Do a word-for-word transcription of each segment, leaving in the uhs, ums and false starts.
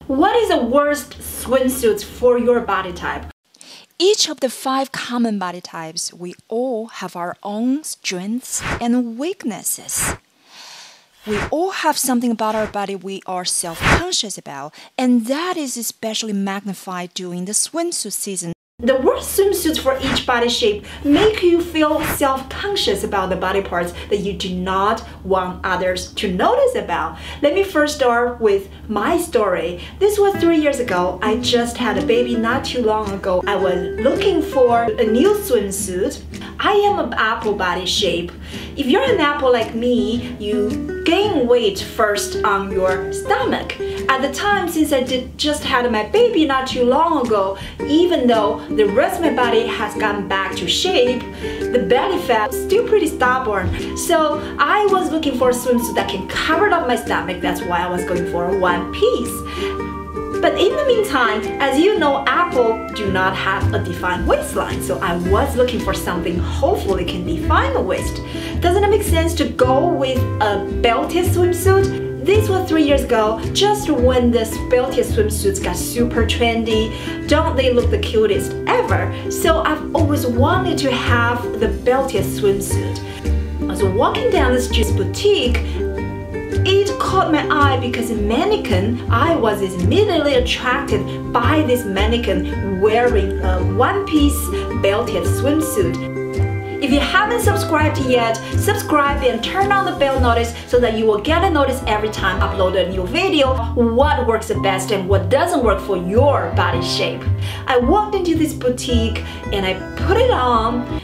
What is the worst swimsuits for your body type? Each of the five common body types, we all have our own strengths and weaknesses. We all have something about our body we are self-conscious about, and that is especially magnified during the swimsuit season. The worst swimsuits for each body shape make you feel self-conscious about the body parts that you do not want others to notice about. Let me first start with my story. This was three years ago. I just had a baby not too long ago. I was looking for a new swimsuit. I am an apple body shape. If you're an apple like me, you gain weight first on your stomach. At the time, since I did just had my baby not too long ago, even though the rest of my body has gotten back to shape, the belly fat is still pretty stubborn. So I was looking for a swimsuit that can cover up my stomach. That's why I was going for a one piece. But in the meantime, as you know, apple do not have a defined waistline, so I was looking for something hopefully can define the waist. Doesn't it make sense to go with a belted swimsuit? This was three years ago, just when the belted swimsuits got super trendy. Don't they look the cutest ever? So I've always wanted to have the belted swimsuit. I was walking down the street boutique. It caught my eye because a mannequin, I was immediately attracted by this mannequin wearing a one-piece belted swimsuit. If you haven't subscribed yet, subscribe and turn on the bell notice so that you will get a notice every time I upload a new video, what works the best and what doesn't work for your body shape. I walked into this boutique and I put it on.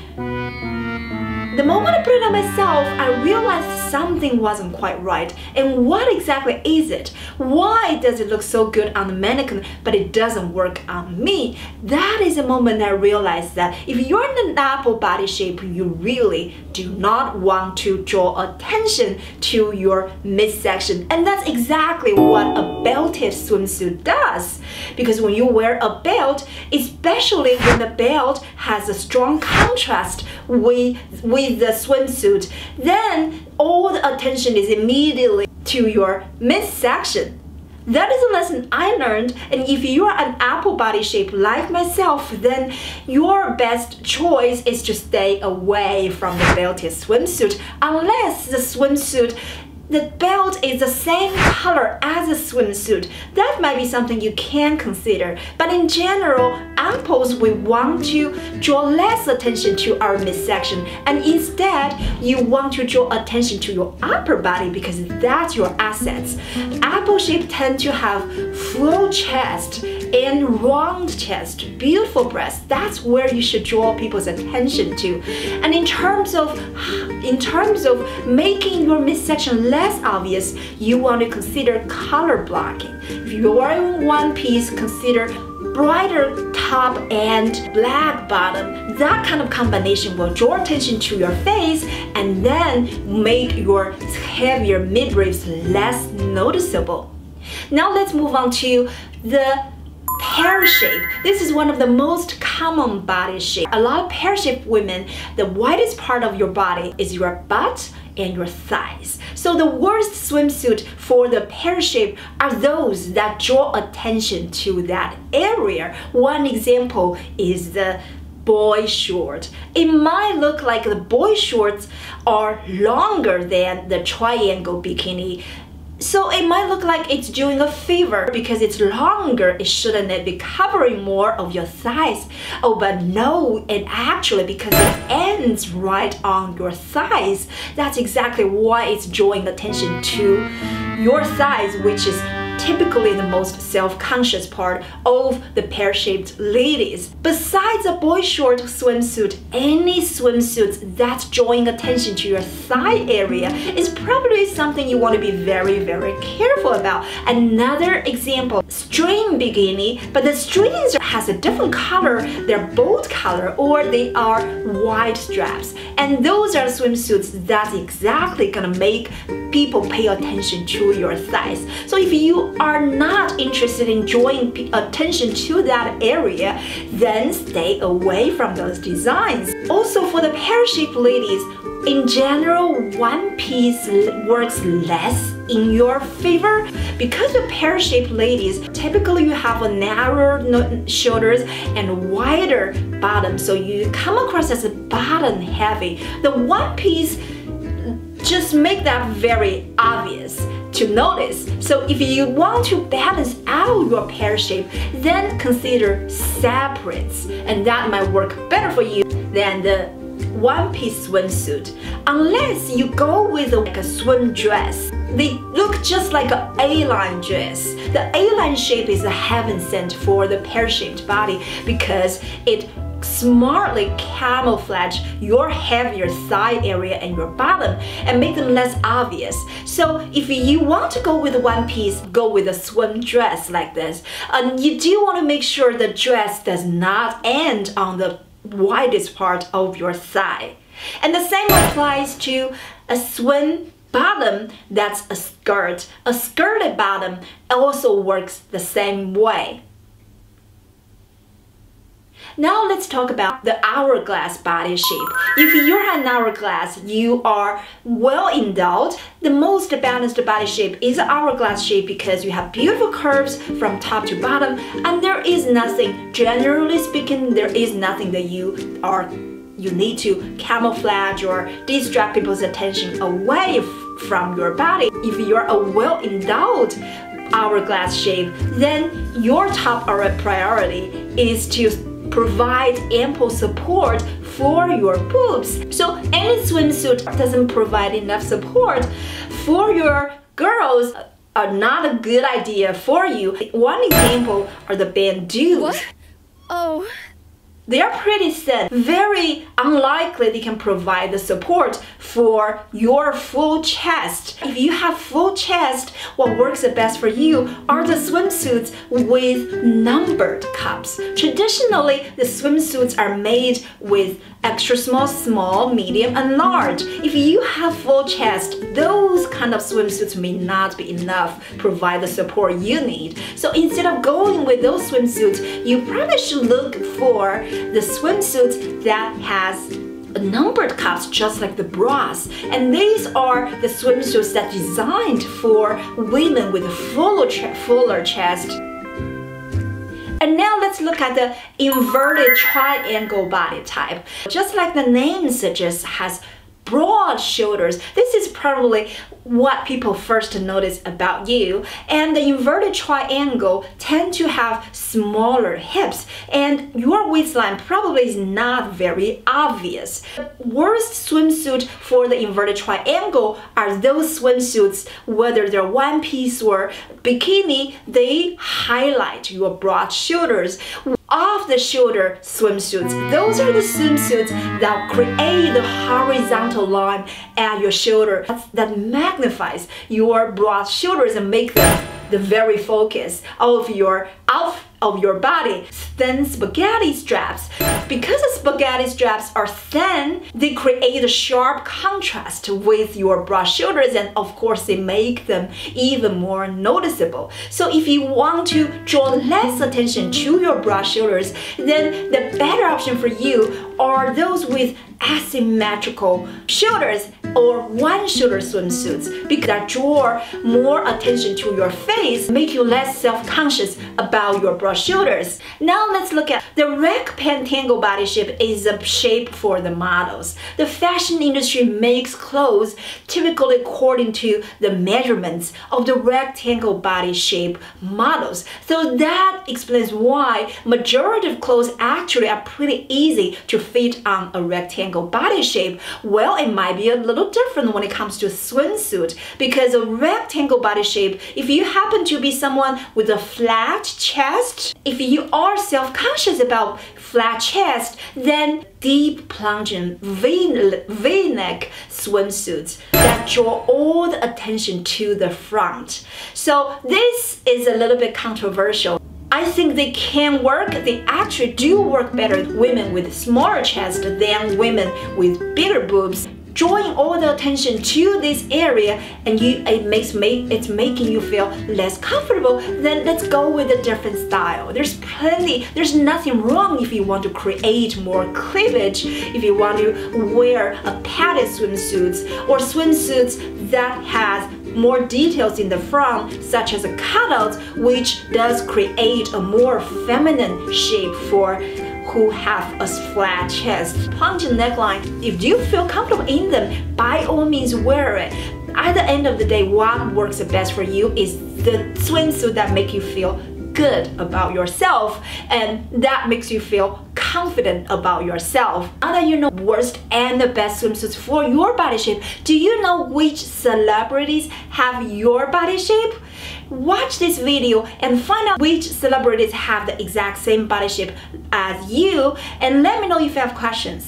The moment I put it on myself, I realized something wasn't quite right. And what exactly is it? Why does it look so good on the mannequin, but it doesn't work on me? That is the moment I realized that if you're in an apple body shape, you really do not want to draw attention to your midsection. And that's exactly what a belted swimsuit does. Because when you wear a belt, especially when the belt has a strong contrast with, with the swimsuit, then all the attention is immediately to your midsection. That is a lesson I learned, and if you are an apple body shape like myself, then your best choice is to stay away from the belted swimsuit unless the swimsuit the belt is the same color as a swimsuit. That might be something you can consider. But in general, apples, we want to draw less attention to our midsection, and instead you want to draw attention to your upper body because that's your assets. Apple shape tend to have full chest and round chest, beautiful breasts. That's where you should draw people's attention to. And in terms of in terms of making your midsection less obvious, you want to consider color blocking. If you are in one piece, consider brighter top and black bottom. That kind of combination will draw attention to your face and then make your heavier midriffs less noticeable. Now let's move on to the pear shape. This is one of the most common body shape. A lot of pear shaped women, the widest part of your body is your butt and your thighs. So the worst swimsuit for the pear shape are those that draw attention to that area. One example is the boy short. It might look like the boy shorts are longer than the triangle bikini. So it might look like it's doing a favor because it's longer. It shouldn't it be covering more of your thighs? Oh, but no, it actually, because it ends right on your thighs, that's exactly why it's drawing attention to your thighs, which is typically the most self-conscious part of the pear-shaped ladies. Besides a boy short swimsuit, any swimsuit that's drawing attention to your thigh area is probably something you want to be very, very careful about. Another example, string bikini, but the strings has a different color. They're bold color or they are wide straps. And those are swimsuits that's exactly gonna make people pay attention to your thighs. So if you are not interested in drawing attention to that area, then stay away from those designs. Also, for the pear-shaped ladies, In general, one piece works less in your favor because of pear-shaped ladies. Typically, you have a narrower shoulders and wider bottom, so you come across as a bottom heavy. The one piece just make that very obvious to notice. So if you want to balance out your pear shape, then consider separates, and that might work better for you than the one-piece swimsuit. Unless you go with a, like a swim dress. They look just like an A-line dress. The A-line shape is a heaven sent for the pear-shaped body because it smartly camouflage your heavier thigh area and your bottom and make them less obvious. So if you want to go with one piece, go with a swim dress like this. And you do want to make sure the dress does not end on the widest part of your thigh. And the same applies to a swim bottom that's a skirt. A skirted bottom also works the same way. Now let's talk about the hourglass body shape. If you're an hourglass, you are well endowed. The most balanced body shape is an hourglass shape because you have beautiful curves from top to bottom, and there is nothing, generally speaking, there is nothing that you are you need to camouflage or distract people's attention away from your body. If you're a well endowed hourglass shape, then your top priority is to provide ample support for your boobs. So any swimsuit doesn't provide enough support for your girls are not a good idea for you. One example are the bandeaus. What? Oh. They are pretty thin, very unlikely they can provide the support for your full chest. If you have full chest, what works the best for you are the swimsuits with numbered cups. Traditionally, the swimsuits are made with extra small, small, medium, and large. If you have full chest, those kind of swimsuits may not be enough to provide the support you need. So instead of going with those swimsuits, you probably should look for the swimsuits that has numbered cups, just like the bras. And these are the swimsuits that are designed for women with a fuller, ch fuller chest. And now let's look at the inverted triangle body type. Just like the name suggests, has broad shoulders. This is probably what people first notice about you. And the inverted triangle tend to have smaller hips, and your waistline probably is not very obvious. The worst swimsuit for the inverted triangle are those swimsuits, whether they're one piece or bikini, they highlight your broad shoulders. Off-the-shoulder swimsuits, those are the swimsuits that create the horizontal line at your shoulder that magnifies your broad shoulders and make them the very focus of your outfit of your body. Thin spaghetti straps. Because the spaghetti straps are thin, they create a sharp contrast with your broad shoulders, and of course they make them even more noticeable. So if you want to draw less attention to your broad shoulders, then the better option for you are those with asymmetrical shoulders or one shoulder swimsuits, because that draw more attention to your face, make you less self-conscious about your broad shoulders. Now let's look at the rectangle body shape. Is a shape for the models. The fashion industry makes clothes typically according to the measurements of the rectangle body shape models. So that explains why majority of clothes actually are pretty easy to fit on a rectangle body shape. Well, it might be a little different when it comes to a swimsuit, because a rectangle body shape, if you happen to be someone with a flat chest, if you are self-conscious about flat chest, then deep plunging V-neck swimsuits that draw all the attention to the front. So this is a little bit controversial. I think they can work, they actually do work better with women with smaller chest than women with bigger boobs. drawing all the attention to this area and you it makes make it's making you feel less comfortable, then let's go with a different style. There's plenty, there's nothing wrong if you want to create more cleavage, if you want to wear a padded swimsuits or swimsuits that has more details in the front, such as a cutout, which does create a more feminine shape for who have a flat chest. Plunge neckline, if you feel comfortable in them, by all means wear it. At the end of the day, what works the best for you is the swimsuit that make you feel good about yourself and that makes you feel confident about yourself. Now that you know worst and the best swimsuits for your body shape, do you know which celebrities have your body shape? Watch this video and find out which celebrities have the exact same body shape as you and let me know if you have questions.